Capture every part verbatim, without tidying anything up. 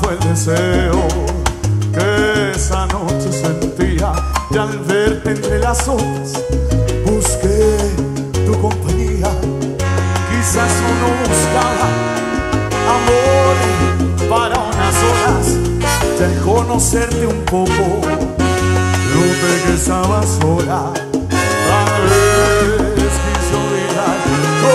fue el deseo que esa noche sentía, y al verte entre las hojas busqué tu compañía. Quizás uno buscaba amor para unas horas, ya al conocerte un poco noté que estabas sola. Tal vez quise olvidar, oh,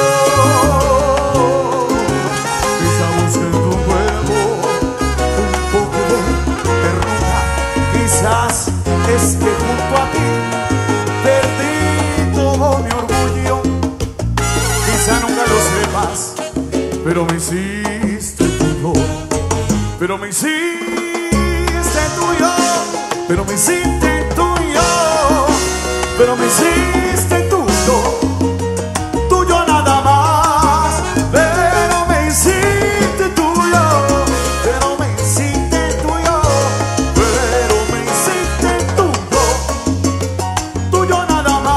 quizá busqué en tu cuerpo un poco de ternura. Quizás es que junto a ti perdí todo mi orgullo. Quizá nunca lo sepas, pero me hiciste tuyo, pero me hiciste tuyo, pero me hiciste tuyo, pero me hiciste tuyo, tuyo nada más, pero me hiciste tuyo, pero me hiciste tuyo, pero me hiciste tuyo, tuyo nada más.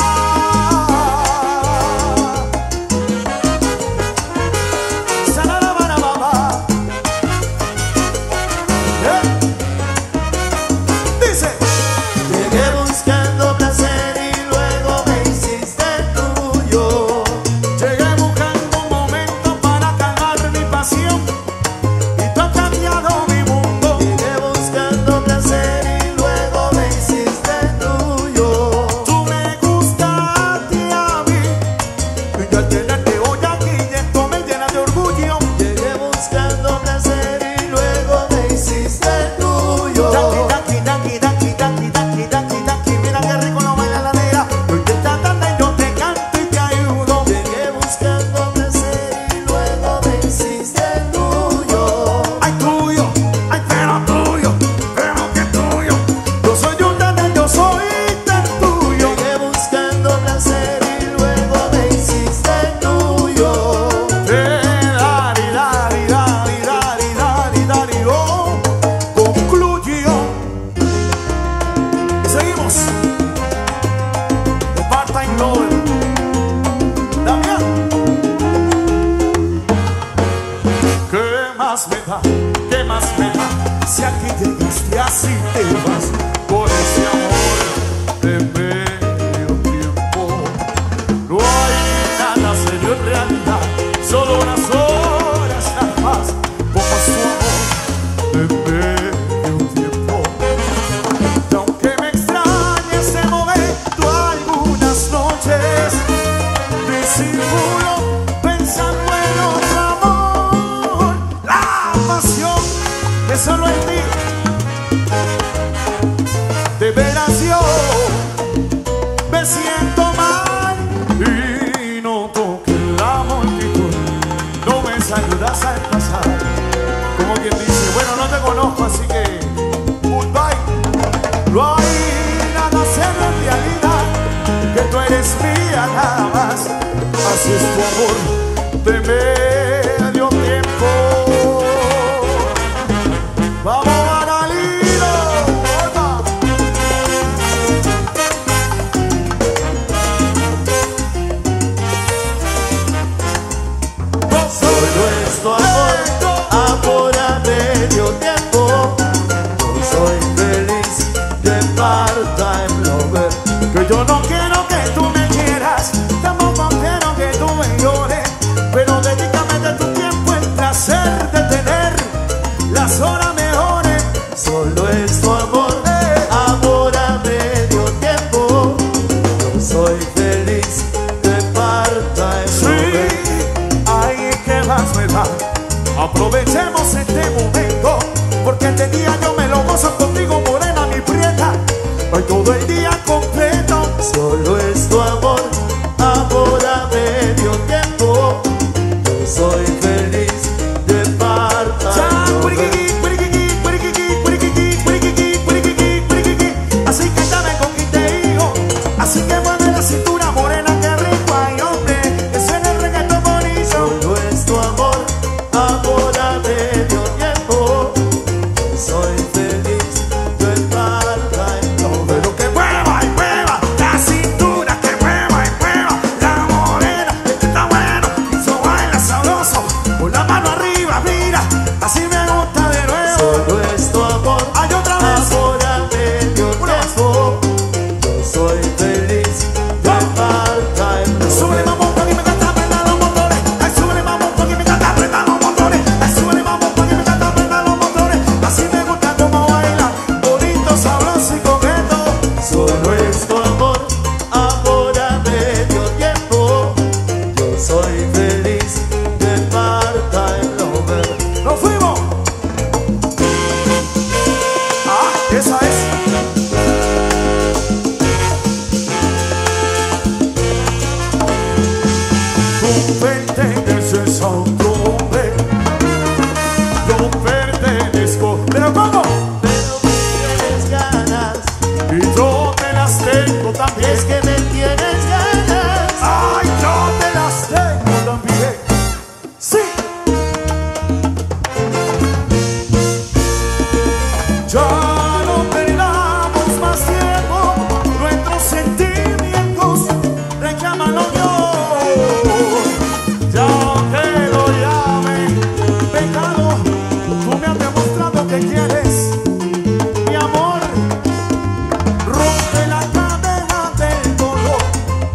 Llegué buscando placer y luego me hiciste tuyo. Llegué buscando un momento para calmar mi pasión y tú has cambiado mi mundo. Llegué buscando placer y luego me hiciste tuyo. Tú me gustaste a mí y yo al tenerte hoy aquí esto me llena de orgullo. Llegué buscando placer y luego me hiciste tuyo. Daqui, daqui, daqui, daqui, daqui, daqui, daqui, mira qué rico lo baila la negra. Tú intentas darle, yo te canto y te ayudo. Llegué buscando placer y luego me hiciste tuyo. Ay, tuyo, ay, pero tuyo, pero que tuyo. Yo soy un tante, yo soy tan tuyo. Llegué buscando placer y luego me hiciste tuyo. Dari, dari, dari, dari, dari, dari, oh, concluyó. Y seguimos. The part-time lover. Damián. ¿Qué más me da? ¿Qué más me da? Si aquí llegaste así te vas con ese amor de medio tiempo. No hay nada serio en realidad, solo unas horas nada más. Como su amor de medio tiempo. Y aunque me extrañe ese momento algunas noches, disimulo pensando en otro amor. La pasión que solo en ti. De veras yo me siento mal y noto que la multitud no me saludas al pasar. Como quien dice, bueno, no te conozco, así que goodbye. No hay nada serio en realidad, que tú eres mía nada más. Así es tu amor de medio tiempo. Vamos a Lilo, oiga. Solo es tu amor, amor a medio tiempo. Yo soy feliz de part-time lover. Que yo no quiero que tú me quieras, tampoco quiero que tú me llores, pero dedícame de tu tiempo el placer de tener las horas mejores. Solo es tu amor, amor a medio tiempo. Yo soy feliz de part-time Sí, lover. ay, ¿qué más me da? Aprovechemos este momento, porque este día yo me lo gozo contigo, morena, mi prieta. Hoy todo el día completo. Solo es tu amor, amor a medio tiempo. Yo soy feliz de part-time lover. Así que dame con quien te digo, así que mueve la cintura, morena, que rico hay, hombre, que suena el reggaetón bonito. Solo es tu amor, amor a medio tiempo. Ya no perdamos más tiempo, nuestros sentimientos reclaman lo mío. Ya aunque lo llamen pecado, tú me has demostrado que quieres mi amor. Rompe la cadena del dolor,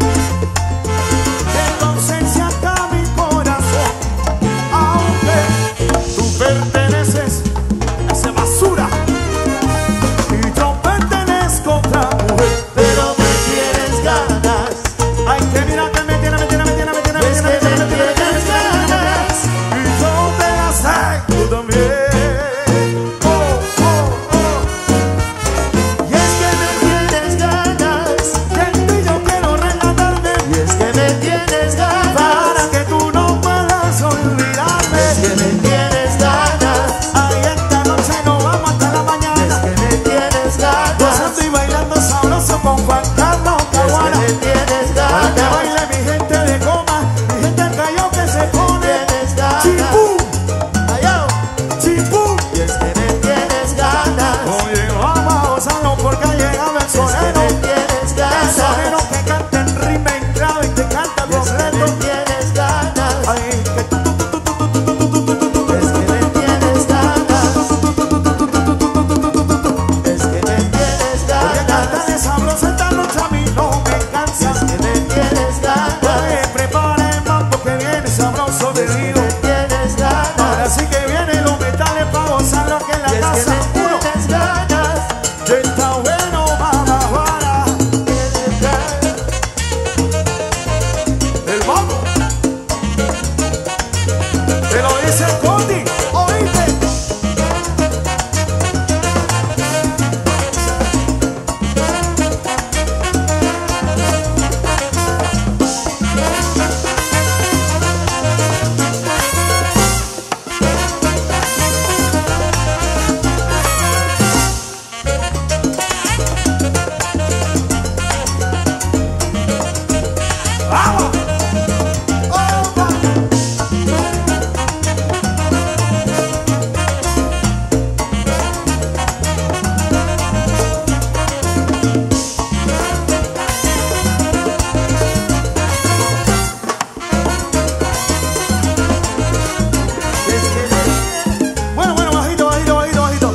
de tu ausencia está mi corazón. Aunque tú perteneces a esa basura y yo pertenezco a otra mujer, pero me tienes ganas. ay, que mira que me tiene, me tiene, me tiene, me tiene, me Es tiene, me que tiene, me me tiene, me tienes tiene, ganas. y yo te las sé, tú también. Oh, oh, oh. Y es que me tienes ganas. Que en ti yo quiero relatarme Y es que me tienes ganas. para que tú no puedas olvidarme. Es que me tienes ganas. Ay, esta noche nos vamos hasta la Es mañana, que me tienes ganas. gozando y bailando sabroso con Juan Carlos Es que Caguana. me tienes Para que ganas. baile mi gente de goma, mi gente del Callao que se pone Tienes ganas. chipú, Ay, oh. chipú. Y es que me tienes ganas. Oye, vamos a gozarlo porque ha llegado el Es que sonero. me tienes El ganas. sonero que canta en rima, en clave y te canta Y es que me completo. tienes ganas. Ay, que tú, tú, tú, tú, tú, tú, tú, tú, tú, tú, tú, Es que me tienes ganas. Es que me tienes porque ganas. cantarle sabroso esta noche a mí no me cansa. Es que me tienes ganas. Oye, prepara el mambo que viene sabroso te digo. Me tienes ganas. Ahora sí que vienen los metales para gozar lo que en la Y es que casa. me Uno, tienes ganas. ya está bueno, mamá, para Tienes ganas. el mambo. Te lo dice el Coti, oíste. ¡Vamos! ¡Opa! Es que me tienes. Bueno, bueno, bajito, bajito, bajito, bajito.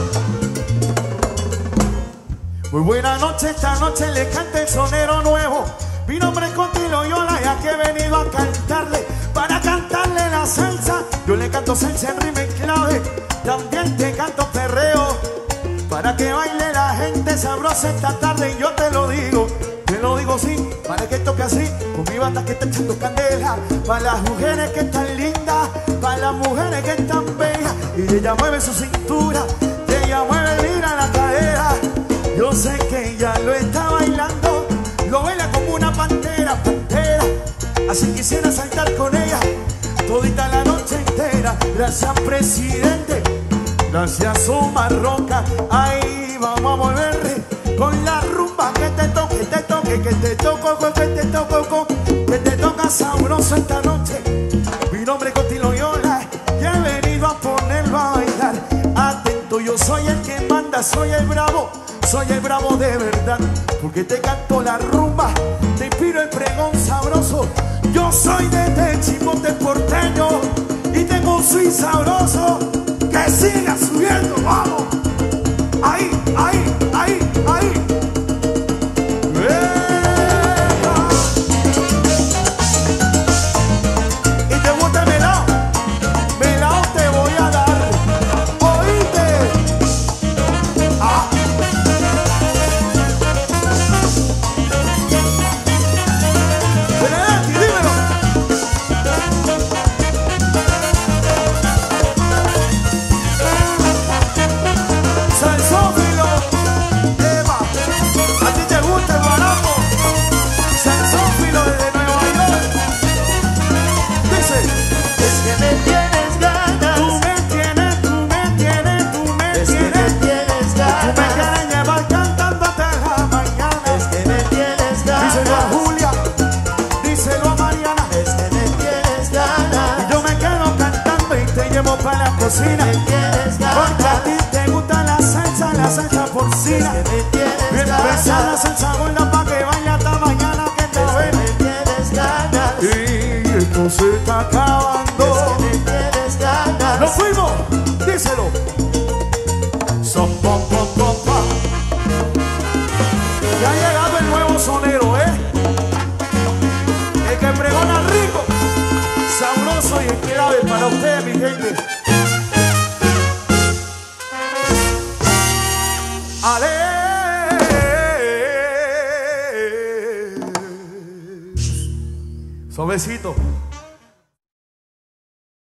Muy buena noche, esta noche le canta el sonero nuevo. Mi nombre es Coti Loyola, ya que he venido a cantarle, para cantarle la salsa. Yo le canto salsa en rima en clave, también te canto perreo, para que baile la gente sabrosa esta tarde. Y yo te lo digo, te lo digo sí, para que toque así, con mi banda que está echando candela, para las mujeres que están lindas, para las mujeres que están bellas. Y ella mueve su cintura, y ella mueve, mira la cadera. Yo sé que ella lo está bailando, lo baila como una pantera, pantera. Así quisiera saltar con ella todita la noche entera. Gracias, presidente, gracias, Omar Roca. Ahí vamos a volver con la rumba que te toque, te toque, que te toco, que te toco, que te toca sabroso esta noche. Mi nombre es Coti Loyola y he venido a ponerlo a bailar. Atento, yo soy el que manda, soy el bravo, soy el bravo de verdad, porque te canto la rumba, te inspiro el pregón sabroso. Yo soy de Techipote porteño y tengo un swing sabroso que siga subiendo, vamos. Ahí, ahí, ahí, ahí. ¡Epa! Y te gusta el melao, melao te voy a dar, oíste. Ah. Benedetti, dímelo. díselo. Son, pom, pom, pom, pom. Ya ha llegado el nuevo sonero, ¿eh? El que pregona rico, sabroso y clave para ustedes, mi gente. Ale. Suavecito.